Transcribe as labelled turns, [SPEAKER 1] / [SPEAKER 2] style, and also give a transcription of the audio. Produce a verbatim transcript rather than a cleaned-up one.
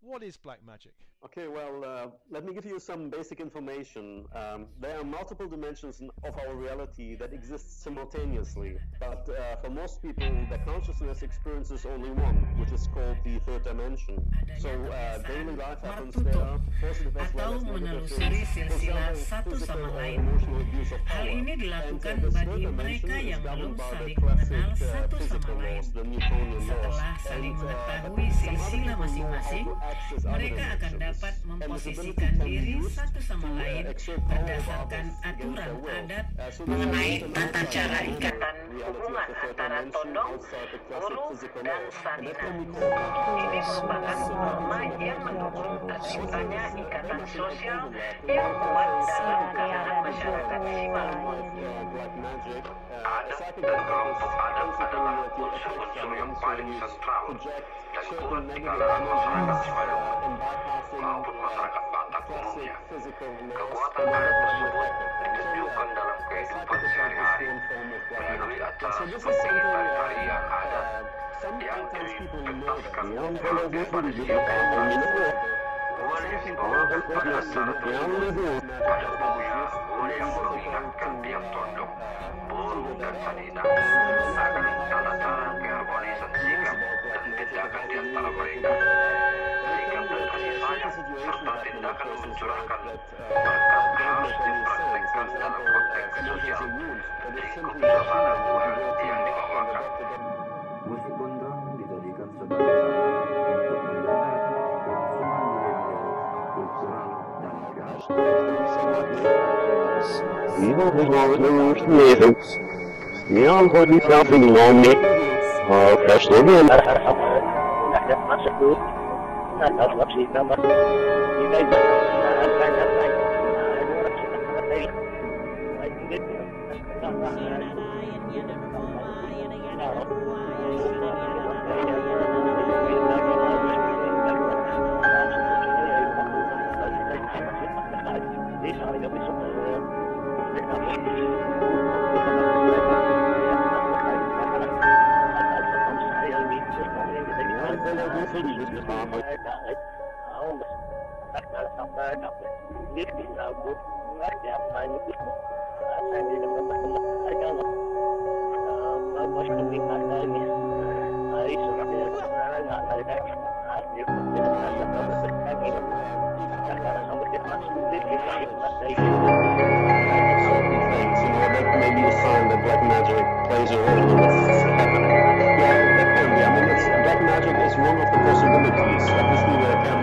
[SPEAKER 1] What is black magic?
[SPEAKER 2] Okay, well, uh, let me give you some basic information. Um, there are multiple dimensions of our reality that exist simultaneously, but uh, for most people, the consciousness experiences only one, which is called the third dimension. So uh, daily life happens there, positive as well as negative things, for example, physical or emotional abuse of power. And uh, the third dimension is governed by the classic uh, physical laws, the Newtonian laws. And uh, some other people know how to access other
[SPEAKER 3] mereka akan dapat memposisikan diri satu sama lain berdasarkan aturan adat mengenai tata cara ikatan hubungan antara todong, ulu, dan sanina. Ini merupakan norma yang mendukung terciptanya ikatan sosial yang kuat dalam kalangan masyarakat Simalungun.
[SPEAKER 4] Adat dan kelompok adat adalah unsur-unsur yang paling sentral dan kuat di kalangan masyarakat Simalungun maupun masyarakat Batak umumnya. Kekuatan adat tersebut ditunjukkan dalam kehidupan sehari-hari melalui acara seperti tari-tarian adat yang dipentaskan melalui tradisi pentas. Uang yang dibawakan pada acara tersebut pada umumnya uang yang mengingatkan tiap tondok, bulu dan sanina akan tanda-tanda keharmonisan sikap dan tindakan di antara mereka. Sikap dan kasih sayang serta tindakan mencurahkan berkat harus dipraktekkan dalam konteks sosial, lingkup suasana yang dibawakan.
[SPEAKER 5] Musik gondang dijadikan sebagai sarana untuk menjaga kelangsungan nilai-nilai kultural dan
[SPEAKER 2] maybe a sign that black magic plays a role in what's happening. Yeah, that can be. I mean, it's, black magic is one of the possibilities. Obviously, there can